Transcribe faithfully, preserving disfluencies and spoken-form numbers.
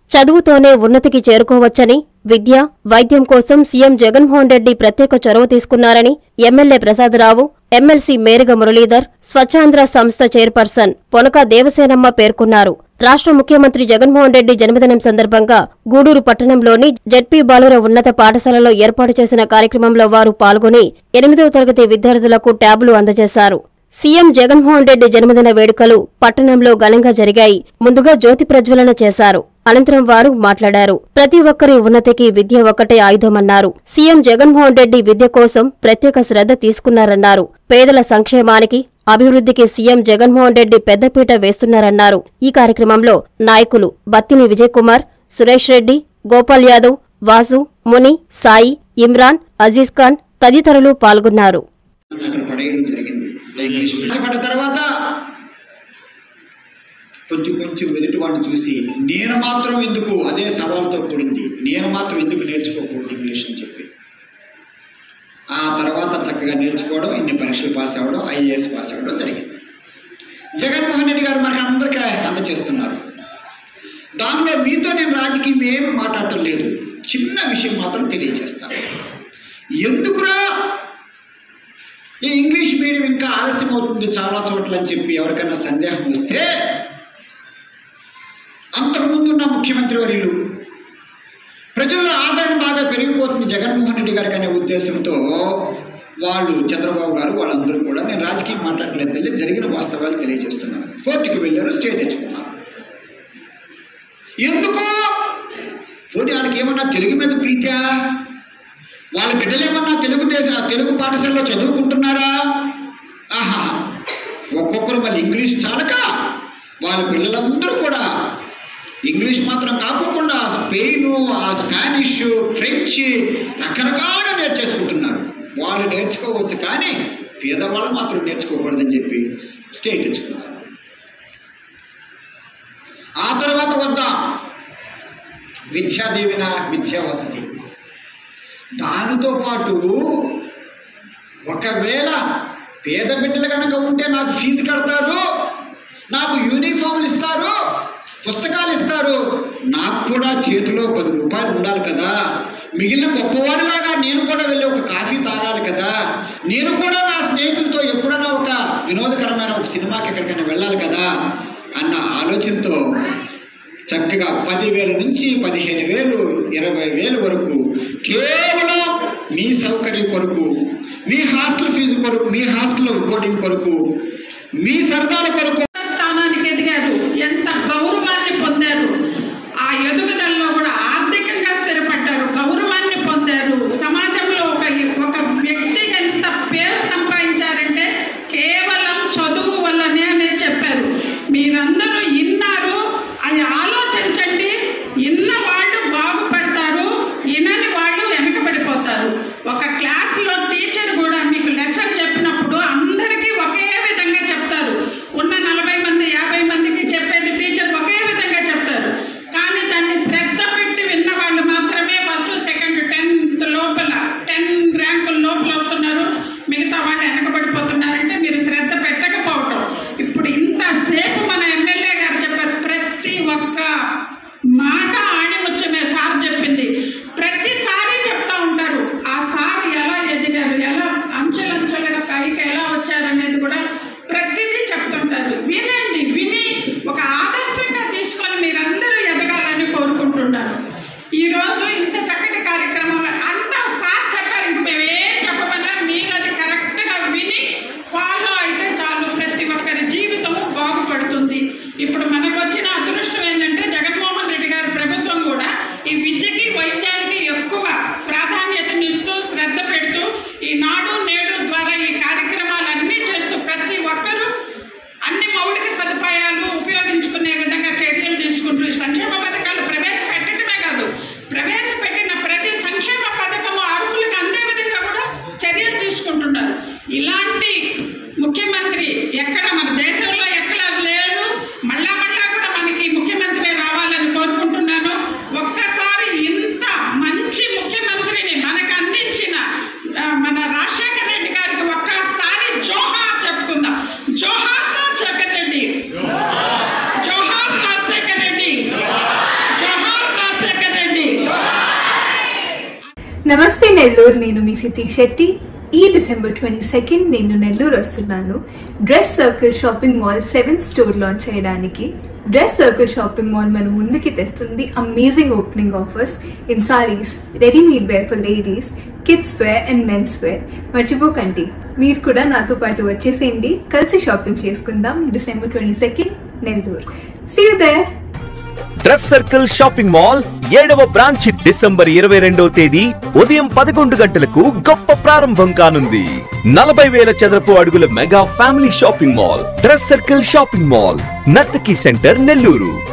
చదువుతోనే ఉన్నతికి చేరుకోవచ్చని, విద్య, వైద్యం కోసం సీఎం జగన్మోహన్ రెడ్డి ప్రత్యేక చొరవ తీసుకున్నారని ఎమ్మెల్యే ప్రసాదరావు, ఎమ్మెల్సీ మేరిగ మురళీధర్, స్వచ్ఛాంధ్ర సంస్థ చైర్పర్సన్ పొనక దేవసేనమ్మ పేర్కొన్నారు. రాష్ట్ర ముఖ్యమంత్రి జగన్మోహన్ రెడ్డి జన్మదినం సందర్భంగా గూడూరు పట్టణంలోని జెడ్పీ బాలుర ఉన్నత పాఠశాలలో ఏర్పాటు చేసిన కార్యక్రమంలో వారు పాల్గొని ఎనిమిదవ తరగతి విద్యార్థులకు ట్యాబ్లు అందజేశారు. సీఎం జగన్మోహన్ రెడ్డి జన్మదిన వేడుకలు పట్టణంలో ఘనంగా జరిగాయి. ముందుగా జ్యోతి ప్రజ్వలన చేశారు. అనంతరం వారు మాట్లాడారు. ప్రతి ఒక్కరి ఉన్నతికి విద్య ఒక్కటే ఆయుధమన్నారు. సీఎం జగన్మోహన్ రెడ్డి విద్య కోసం ప్రత్యేక శ్రద్ధ తీసుకున్నారన్నారు. పేదల సంక్షేమానికి, అభివృద్ధికి సీఎం జగన్మోహన్ రెడ్డి పెద్దపీట వేస్తున్నారన్నారు. ఈ కార్యక్రమంలో నాయకులు బత్తిని విజయ్ కుమార్, సురేష్ రెడ్డి, గోపాల్ యాదవ్, వాసు, ముని, సాయి, ఇమ్రాన్, అజీజ్ ఖాన్ తదితరులు పాల్గొన్నారు. తర్వాత కొంచెం కొంచెం ఎదుటి వాడిని చూసి నేను మాత్రం ఎందుకు, అదే సవాలుతో కూడింది, నేను మాత్రం ఎందుకు నేర్చుకోకూడదు ఇంగ్లీష్ అని చెప్పి ఆ తర్వాత చక్కగా నేర్చుకోవడం, ఇన్ని పరీక్షలు పాస్ అవ్వడం, ఐఏఎస్ పాస్ అవ్వడం జరిగింది. జగన్మోహన్ రెడ్డి గారు మనకు అందరికీ అందచేస్తున్నారు. దానిలో మీతో నేను రాజకీయం ఏమి మాట్లాడటం లేదు. చిన్న విషయం మాత్రం తెలియజేస్తాను. ఎందుకురా ఈ ఇంగ్లీష్ మీడియం ఇంకా ఆలస్యం అవుతుంది చాలా చోట్ల అని చెప్పి ఎవరికైనా సందేహం వస్తే, అంతకుముందు ఉన్న ముఖ్యమంత్రి వర్యులు ప్రజల్లో ఆదరణ బాగా పెరిగిపోతుంది జగన్మోహన్ రెడ్డి గారికి అనే ఉద్దేశంతో వాళ్ళు చంద్రబాబు గారు వాళ్ళందరూ కూడా, నేను రాజకీయం మాట్లాడలేదు తెలియ జరిగిన వాస్తవాలు తెలియజేస్తున్నాను, కోర్టుకు వెళ్ళారు, స్టే తెచ్చుకున్నారు. ఎందుకు? పోటీ వాళ్ళకి ఏమన్నా తెలుగు మీద ప్రీత్యా? వాళ్ళ బిడ్డలేమన్నా తెలుగు దేశ తెలుగు పాఠశాలలో చదువుకుంటున్నారా? ఆహా, ఒక్కొక్కరు మళ్ళీ ఇంగ్లీష్ చాలక వాళ్ళ పిల్లలందరూ కూడా ఇంగ్లీష్ మాత్రం కాకోకుండా స్పెయిన్, స్పానిష్, ఫ్రెంచ్ రకరకాలుగా నేర్చేసుకుంటున్నారు. వాళ్ళు నేర్చుకోవచ్చు కానీ పేదవాళ్ళు మాత్రం నేర్చుకోకూడదని చెప్పి స్టే తెచ్చుకున్నారు. ఆ తర్వాత వద్దా విద్యా దీవెన, విద్యా వసతి. దానితో పాటు ఒకవేళ పేద బిడ్డలు కనుక ఉంటే నాకు ఫీజు కడతారు, నాకు యూనిఫామ్లు ఇస్తారు, పుస్తకాలు ఇస్తారు, నాకు కూడా చేతిలో పది రూపాయలు ఉండాలి కదా, మిగిలిన గొప్పవాడిలాగా నేను కూడా వెళ్ళి ఒక కాఫీ తాగాలి కదా, నేను కూడా నా స్నేహితులతో ఎప్పుడైనా ఒక వినోదకరమైన ఒక సినిమాకి ఎక్కడికైనా వెళ్ళాలి కదా అన్న ఆలోచనతో చక్కగా పదివేల నుంచి పదిహేను వేలు ఇరవై వేలు వరకు కేవలం మీ సౌకర్యం కొరకు, మీ హాస్టల్ ఫీజు కొరకు, మీ హాస్టల్ బోర్డింగ్ కొరకు, మీ సరదాల కొరకు స్థానానికి ఎదిగారు. ఎంత గౌరవాన్ని పొందారు. ఆ ఎదుగుదలలో కూడా ఆర్థికంగా స్థిరపడ్డారు, గౌరవాన్ని పొందారు. సమాజంలో ఒక ఒక వ్యక్తి ఎంత పేరు సంపాదించారంటే కేవలం చదువు వల్లనే అనే చెప్పారు. మీరందరూ ఇన్నారు, అది ఆలోచించండి. ఇన్న వాళ్ళు బాగుపడతారు, ఇనని వాళ్ళు వెనకబడిపోతారు. ఒక క్లాస్లో టీచర్ కూడా మీకు లెసన్ చెప్పినప్పుడు అందరికీ ఒకే విధంగా చెప్తారు. ఉన్న నలభై మంది యాభై మందికి చెప్పేది టీచర్ ఒకే విధంగా చెప్తారు. కానీ దాన్ని శ్రద్ధ పెట్టి విన్న వాళ్ళు మాత్రమే ఫస్ట్, సెకండ్, టెన్త్ లోపల టెన్ ర్యాంకుల లోపల వస్తున్నారు. మిగతా వాళ్ళు వెనకబడిపోతున్నారంటే మీరు శ్రద్ధ పెట్టకపోవటం. ఇప్పుడు ఇంతసేపు మన ఎమ్మెల్యే గారు చెప్పారు, ప్రతి ఒక్క మాట ఆణిముత్యమే సార్ చెప్పింది. ప్రతిసారి చెప్తా ఉంటారు ఆ సార్ ఎలా ఎదిగారు, ఎలా అంచెలంచెలుగా పైకి ఎలా వచ్చారనేది కూడా ప్రతిదీ చెప్తుంటారు. వినండి, విని ఒక ఆదర్శంగా తీసుకొని మీరందరూ ఎదగాలని కోరుకుంటున్నారు. ఈరోజు ఇంత చక్కటి కార్యక్రమంలో అంతా సార్ చెప్పారు, ఇంక మేమేం చెప్పమన్నా మీరు అది కరెక్ట్గా విని ఫాలో అయితే చాలు, ప్రతి ఒక్కరి జీవితము బాగుపడుతుంది. ఇప్పుడు మనకు వచ్చిన అదృష్టం ఏంటంటే జగన్మోహన్ రెడ్డి గారి ప్రభుత్వం కూడా ఈ విద్యకి, వైద్యానికి ఎక్కువ ప్రాధాన్యతనిస్తూ శ్రద్ధ పెడుతూ ఈ నాడు నేడు ద్వారా ఈ కార్యక్రమాలన్నీ చేస్తూ ప్రతి ఒక్కరూ అన్ని మౌలిక సదుపాయాలు ఉపయోగించుకునే విధంగా చర్యలు తీసుకుంటూ సంక్షేమ పథకాలు ప్రవేశపెట్టడమే కాదు, ప్రవేశపెట్టిన ప్రతి సంక్షేమ పథకము అర్హులకు అందే విధంగా కూడా చర్యలు తీసుకుంటున్నారు. ఇలాంటి ముఖ్యమంత్రి ఎక్కడ మన దేశంలో ఎక్కడ లేరు. మళ్ళా మళ్ళా కూడా మనకి ముఖ్యమంత్రి రావాలని కోరుకుంటున్నాను. ఒక్కసారి ఇంత మంచి ముఖ్యమంత్రిని మనకు అందించిన మన రాజశేఖర రెడ్డి గారికి ఒక్కసారి జోహార్ చెప్పుకుందాం. జోహార్ రాజశేఖర రెడ్డి, జోహార్ నమస్తే నెల్లూరు, నేను మీ హృతిక్ శెట్టి. ఈ డిసెంబర్ ట్వంటీ సెకండ్ నేను నెల్లూరు వస్తున్నాను dress circle shopping mall seventh store launch చేయడానికి. డ్రెస్ సర్కిల్ షాపింగ్ మాల్ మన ముందుకి తెస్తుంది amazing opening offers in saris, readymade wear for ladies, kids wear and men's wear. మర్చిపోకండి, మీరు కూడా నాతో పాటు వచ్చేసేయండి. కలిసి షాపింగ్ చేసుకుందాం December twenty second Nellore. See you there. Dress circle shopping mall ఏడవ బ్రాంచ్ డిసెంబర్ ఇరవై రెండవ తేదీ ఉదయం పదకొండు గంటలకు గొప్ప ప్రారంభం కానుంది. నలభై వేల చదరపు అడుగుల mega family shopping mall dress circle shopping mall, Nartaki centre, Nellore.